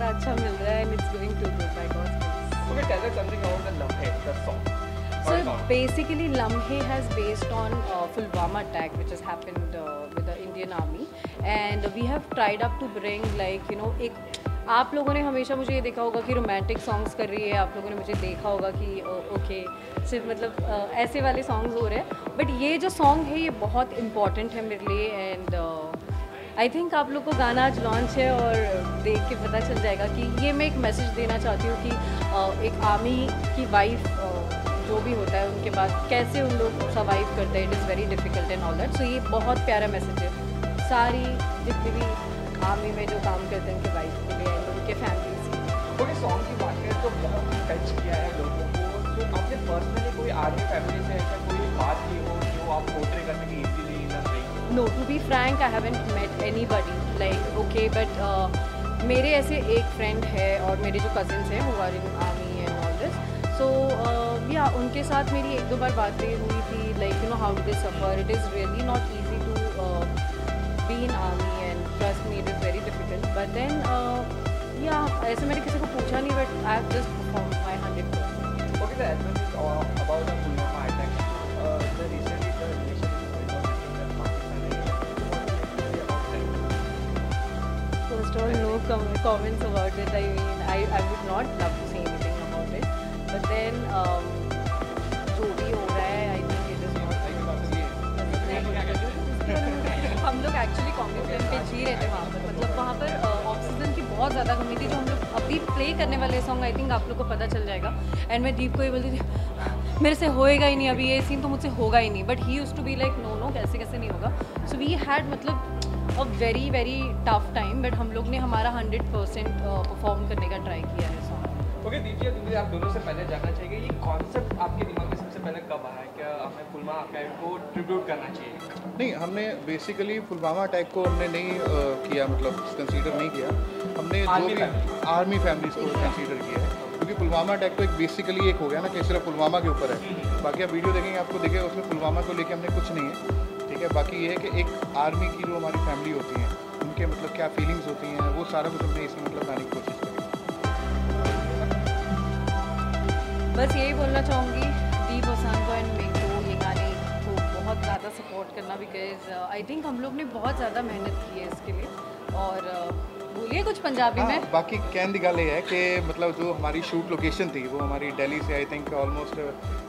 प्यार अच्छा मिल रहा है and it's going to good by God's grace. Okay, tell us something about the Lamhe, the song. So basically Lamhe has based on Pulwama attack which has happened with the Indian army and we have tried up to bring like you know एक आप लोगों ने हमेशा मुझे ये देखा होगा कि रोमांटिक सॉन्ग्स कर रही है, आप लोगों ने मुझे देखा होगा कि ओके सिर्फ मतलब ऐसे वाले सॉन्ग्स हो रहे हैं, बट ये जो सॉन्ग है ये बहुत इम्पॉर्टेंट है मेरे लिए एंड आई थिंक आप लोग को गाना आज लॉन्च है और देख के पता चल जाएगा कि ये मैं एक मैसेज देना चाहती हूँ कि एक आर्मी की वाइफ जो भी होता है उनके बाद कैसे उन लोग सर्वाइव करते हैं, it is very difficult and all that. So ये बहुत प्यारा मैसेज है सारी जितनी भी आर्मी में जो काम करते हैं उनके वाइफ के लिए एंड उनके फैमिली से. ओके, सॉन्ग की बात करें तो बहुत टच किया है लोगों को. तो आपने पर्सनली कोई आर्मी फैमिली से ऐसा कोई बात की हो जो आप पोर्ट्रे कर सके easily in a way? No, to be frank, I haven't met anybody like okay, but मेरे ऐसे एक फ्रेंड है और मेरे जो कजिन्स हैं who are in army and all this. So yeah, उनके साथ मेरी एक दो बार बातें हुई थी like you know how do they suffer. It is really not easy to be in army and trust me, it is very difficult. But then yeah, ऐसे मैंने किसी को पूछा नहीं but I have just performed my 100%. Okay, the album is about the Pulwama attack. The recently the relation is going on between Pakistan and India. About that. First of all, no comments about it. I mean, I would not love to say anything about it. But then, जो भी हो रहा है, I think it is not. हम लोग actually comedy film पे जी रहे थे वहाँ पर, मतलब वहाँ पर ऑक्सीजन की बहुत ज़्यादा कमी थी. जो हम लोग अभी प्ले करने वाले सॉन्ग आई थिंक आप लोग को पता चल जाएगा. एंड मैं दीप को ये बोलती थी मेरे से होएगा ही नहीं, अभी ये सीन तो मुझसे होगा ही नहीं. But he used to be like no कैसे कैसे नहीं होगा. सो वी हैड मतलब a very very tough time but हम लोग ने हमारा 100% परफॉर्म करने का ट्राई किया है सॉन्ग. ओके दीजिए, मुझे आप दोनों से पहले जानना चाहिए ये कॉन्सेप्ट आपके दिमाग में सबसे पहले कब आया? क्या हमें पुलवामा अटैक को ट्रिब्यूट करना चाहिए? नहीं, हमने बेसिकली पुलवामा अटैक को हमने नहीं किया, मतलब कंसीडर नहीं किया. हमने जो भी आर्मी फैमिलीज को कंसीडर किया है क्योंकि पुलवामा अटैक तो एक बेसिकली एक हो गया ना कि सिर्फ पुलवामा के ऊपर है. बाकी आप वीडियो देखेंगे आपको दिखेगा उसमें पुलवामा को लेके हमने कुछ नहीं है, ठीक है. बाकी ये है कि एक आर्मी की जो हमारी फैमिली होती है उनके मतलब क्या फीलिंग्स होती हैं वो सारा कुछ हमने इसमें मतलब लाने की कोशिश की. बस यही बोलना चाहूँगी दीप हसन को एंड मेक को ये गाने को बहुत ज़्यादा सपोर्ट करना बिकॉज आई थिंक हम लोग ने बहुत ज़्यादा मेहनत की है इसके लिए. और बोलिए कुछ पंजाबी में. बाकी कहने की गल ये है कि मतलब जो हमारी शूट लोकेशन थी वो हमारी दिल्ली से आई थिंक ऑलमोस्ट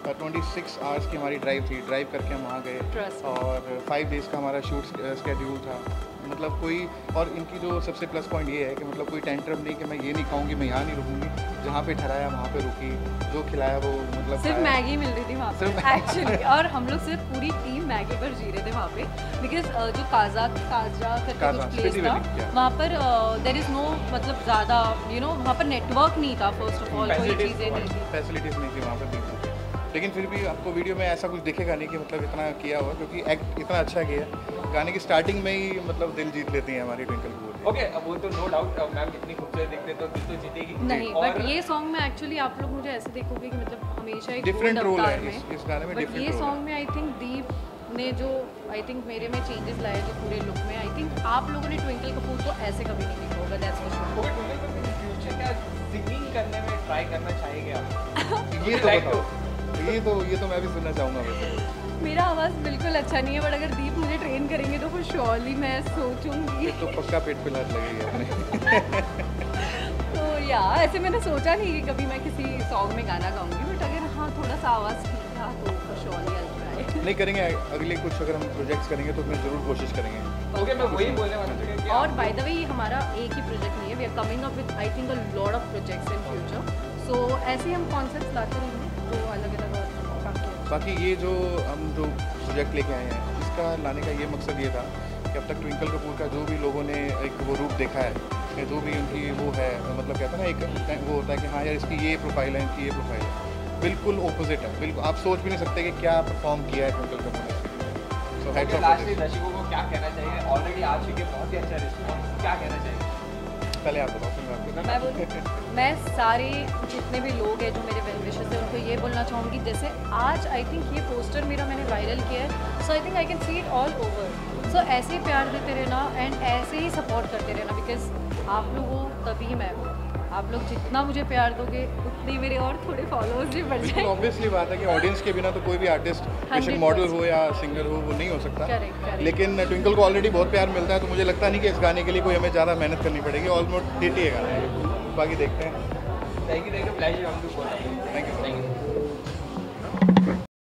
26 आवर्स की हमारी ड्राइव थी. ड्राइव करके हम वहाँ गए और 5 डेज़ का हमारा शूट स्केड्यूल था. मतलब कोई और इनकी जो सबसे प्लस पॉइंट ये है कि मतलब कोई टेंट्रम नहीं कि मैं ये नहीं खाऊंगी, मैं यहाँ नहीं रुकूंगी. जहाँ पे ठहराया वहाँ पे रुकी, जो खिलाया वो मतलब सिर्फ मैगी मिल रही थी वहाँ पे एक्चुअली. और हम लोग सिर्फ पूरी टीम मैगी पर जी रहे थे वहाँ पे बिकॉज जो काजा करके कुछ प्लेस था वहाँ पर देयर इज़ नो मतलब ज़्यादा यू नो वहाँ पर नेटवर्क नहीं था. फर्स्ट ऑफ ऑल कोई चीज़ें नहीं थी, फैसिलिटीज़ नहीं थी वहाँ पर बिल्कुल. लेकिन फिर भी आपको वीडियो में ऐसा कुछ दिखेगा नहीं कि मतलब इतना किया हुआ क्योंकि एक्ट इतना अच्छा किया. गाने की स्टार्टिंग में ही मतलब दिल जीत लेती हैं हमारी ट्विंकल कपूर. ओके, अब वो तो नो डाउट मैम इतनी खूबसूरत दिखते तो दिल तो जीतेगी नहीं. बट ये सॉन्ग में एक्चुअली आप लोग मुझे ऐसे देखोगे कि मतलब हमेशा एक डिफरेंट रोल है में इस गाने में. बट ये सॉन्ग में आई थिंक दीप ने जो आई थिंक मेरे में चेंजेस लाए जो पूरे लुक में आई थिंक आप लोगों ने ट्विंकल कपूर को ऐसे कभी नहीं देखा होगा. That's for sure. Okay, Twinkle Kapoor in future क्या सिंगिंग करने में ट्राई करना चाहेंगे आप? ये तो बताओ. ये तो मैं भी सुनना चाहूँगा. वैसे मेरा आवाज़ बिल्कुल अच्छा नहीं है बट अगर दीप मुझे ट्रेन करेंगे तो फिर श्योरली मैं सोचूंगी. तो पक्का पेट पे लात लगेगी अपने. तो या ऐसे मैंने सोचा नहीं कि कभी मैं किसी सॉन्ग में गाना गाऊंगी बट अगर हाँ थोड़ा सा आवाज़ ठीक था तो श्योरली आई ट्राई. नहीं करेंगे अगले कुछ अगर हम प्रोजेक्ट्स करेंगे तो फिर ज़रूर कोशिश करेंगे. ओके, मैं वही बोलने वाला था कि और बाय द वे ये हमारा एक ही प्रोजेक्ट नहीं है. We are coming up with I think a lot of projects in future. So ऐसे ही हम कॉन्सेप्ट्स लाते रहेंगे तो अलग अलग. बाकी ये जो हम जो प्रोजेक्ट लेके आए हैं इसका लाने का ये मकसद ये था कि अब तक ट्विंकल कपूर का जो भी लोगों ने एक वो रूप देखा है, जो भी उनकी वो है मतलब कहता है ना एक वो होता है कि हाँ यार इसकी ये प्रोफाइल है, इनकी ये प्रोफाइल है, बिल्कुल ऑपोजिट है. बिल्कुल आप सोच भी नहीं सकते कि क्या परफॉर्म किया है ट्विंकल कपूर ने. सो हेड्स ऑफ दर्शकों को क्या कहना चाहिए? ऑलरेडी आज के बहुत ही अच्छा रिस्पॉन्स, क्या कहना चाहिए? पहले आप बताओ फिर मैं बोलूँ. मैं सारे जितने भी लोग हैं जो मेरे वेल विशेस हैं उनको ये बोलना चाहूँगी जैसे आज आई थिंक ये पोस्टर मेरा मैंने वायरल किया है. So I think I can see it all over. So ऐसे ही प्यार देते रहना एंड ऐसे ही सपोर्ट करते रहना बिकॉज आप लोग हो तभी मैं हूँ. आप लोग जितना मुझे प्यार दोगे उतने मेरे और थोड़े फॉलोअर्स भी बढ़ बिल्कुल जाएंगे। ऑब्वियसली बात है कि ऑडियंस के बिना तो कोई भी आर्टिस्ट बेशक 100% मॉडल हो या सिंगर हो वो नहीं हो सकता। Correct. लेकिन ट्विंकल को ऑलरेडी बहुत प्यार मिलता है, तो मुझे लगता नहीं कि इस गाने के लिए कोई हमें ज़्यादा मेहनत करनी पड़ेगी। ऑलमोस्ट हिट ही है गाना, बाकी देखते हैं। थैंक यू प्लेजर, हम लोग थैंक यू।